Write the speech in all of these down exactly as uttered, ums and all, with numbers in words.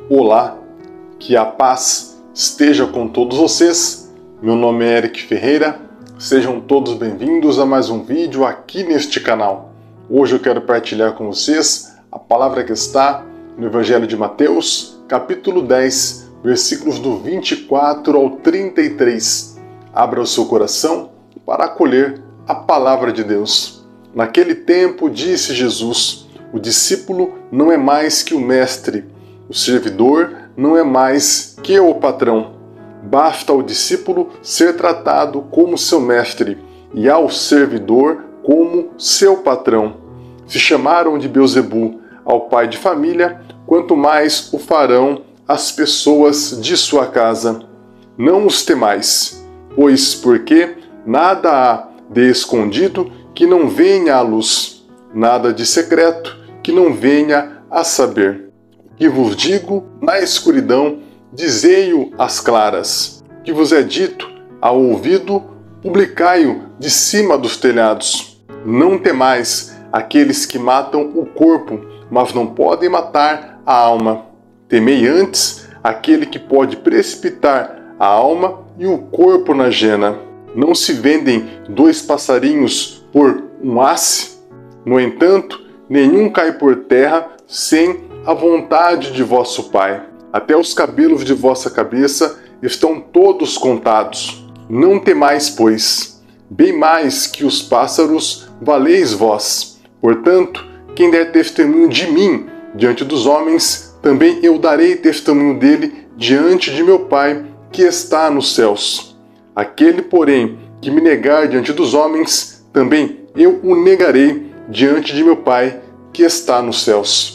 Olá, que a paz esteja com todos vocês. Meu nome é Eric Ferreira, sejam todos bem-vindos a mais um vídeo aqui neste canal. Hoje eu quero partilhar com vocês a palavra que está no Evangelho de Mateus, capítulo dez, versículos do vinte e quatro ao trinta e três. Abra o seu coração para acolher a palavra de Deus. Naquele tempo disse Jesus: o discípulo não é mais que o mestre, o servidor não é mais que o patrão. Basta ao discípulo ser tratado como seu mestre e ao servidor como seu patrão. Se chamaram de Beelzebu ao pai de família, quanto mais o farão as pessoas de sua casa. Não os temais, pois porque nada há de escondido que não venha à luz, nada de secreto que não venha a saber. O que vos digo na escuridão, dizei-o às claras. O que vos é dito ao ouvido, publicai-o de cima dos telhados. Não temais aqueles que matam o corpo, mas não podem matar a alma. Temei antes aquele que pode precipitar a alma e o corpo na jena. Não se vendem dois passarinhos por um asse? No entanto, nenhum cai por terra sem a vontade de vosso Pai. Até os cabelos de vossa cabeça estão todos contados. Não temais, pois, bem mais que os pássaros valeis vós. Portanto, quem der testemunho de mim diante dos homens, também eu darei testemunho dele diante de meu Pai que está nos céus. Aquele, porém, que me negar diante dos homens, também eu o negarei diante de meu Pai que está nos céus.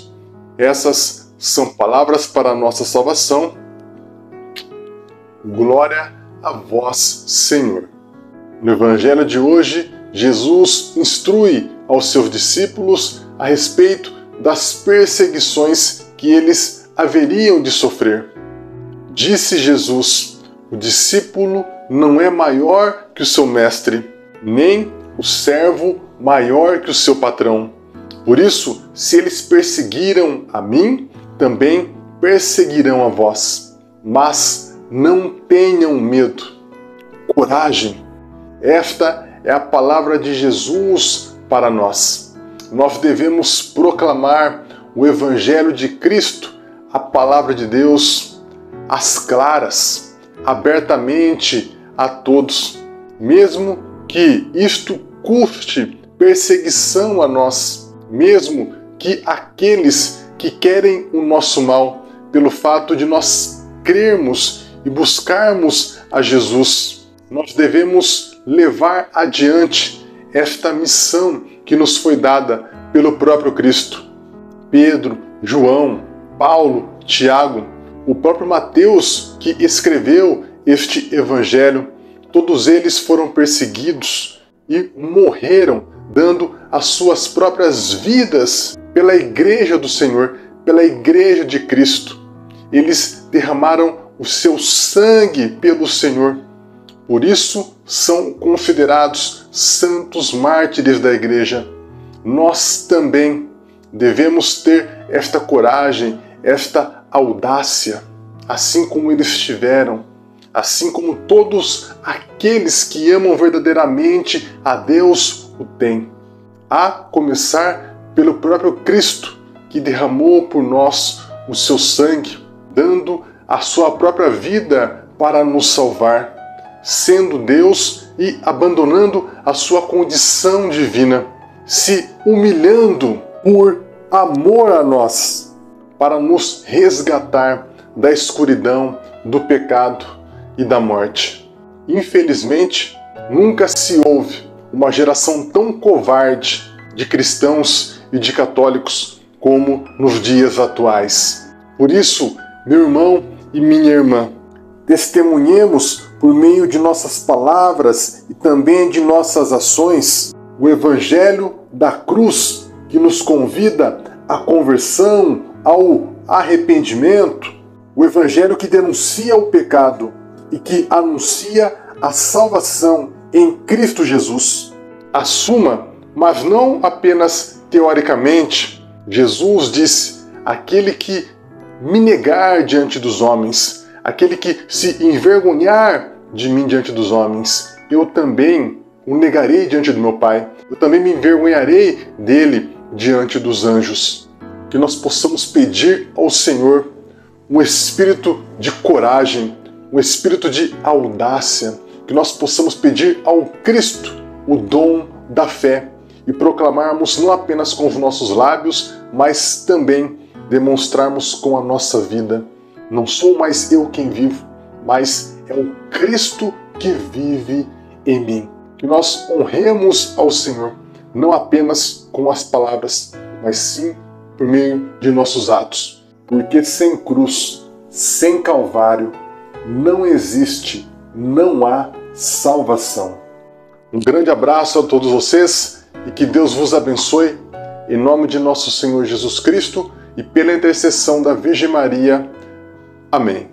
Essas são palavras para a nossa salvação. Glória a vós, Senhor. No Evangelho de hoje, Jesus instrui aos seus discípulos a respeito das perseguições que eles haveriam de sofrer. Disse Jesus: o discípulo não é maior que o seu mestre, nem o servo maior que o seu patrão. Por isso, se eles perseguiram a mim, também perseguirão a vós. Mas não tenham medo. Coragem. Esta é a palavra de Jesus para nós. Nós devemos proclamar o Evangelho de Cristo, a palavra de Deus, às claras, abertamente a todos, mesmo que isto custe perseguição a nós, mesmo que aqueles que querem o nosso mal, pelo fato de nós crermos e buscarmos a Jesus. Nós devemos levar adiante esta missão que nos foi dada pelo próprio Cristo. Pedro, João, Paulo, Tiago, o próprio Mateus, que escreveu este evangelho, todos eles foram perseguidos e morreram, dando as suas próprias vidas pela Igreja do Senhor, pela Igreja de Cristo. Eles derramaram o seu sangue pelo Senhor. Por isso são considerados santos mártires da Igreja. Nós também devemos ter esta coragem, esta audácia, assim como eles tiveram, assim como todos aqueles que amam verdadeiramente a Deus o têm. A começar pelo próprio Cristo, que derramou por nós o seu sangue, dando a sua própria vida para nos salvar, sendo Deus e abandonando a sua condição divina, se humilhando por amor a nós, para nos resgatar da escuridão, do pecado e da morte. Infelizmente, nunca se houve uma geração tão covarde de cristãos e de católicos como nos dias atuais. Por isso, meu irmão e minha irmã, testemunhemos por meio de nossas palavras e também de nossas ações o Evangelho da cruz, que nos convida à conversão, ao arrependimento, o Evangelho que denuncia o pecado e que anuncia a salvação em Cristo Jesus. Assuma, mas não apenas teoricamente. Jesus disse: aquele que me negar diante dos homens, aquele que se envergonhar de mim diante dos homens, eu também o negarei diante do meu Pai. Eu também me envergonharei dele diante dos anjos. Que nós possamos pedir ao Senhor um espírito de coragem, um espírito de audácia, que nós possamos pedir ao Cristo o dom da fé e proclamarmos não apenas com os nossos lábios, mas também demonstrarmos com a nossa vida. Não sou mais eu quem vivo, mas é o Cristo que vive em mim. Que nós honremos ao Senhor, não apenas com as palavras, mas sim por meio de nossos atos. Porque sem cruz, sem Calvário, não existe, não há salvação. Um grande abraço a todos vocês e que Deus vos abençoe, em nome de nosso Senhor Jesus Cristo e pela intercessão da Virgem Maria. Amém.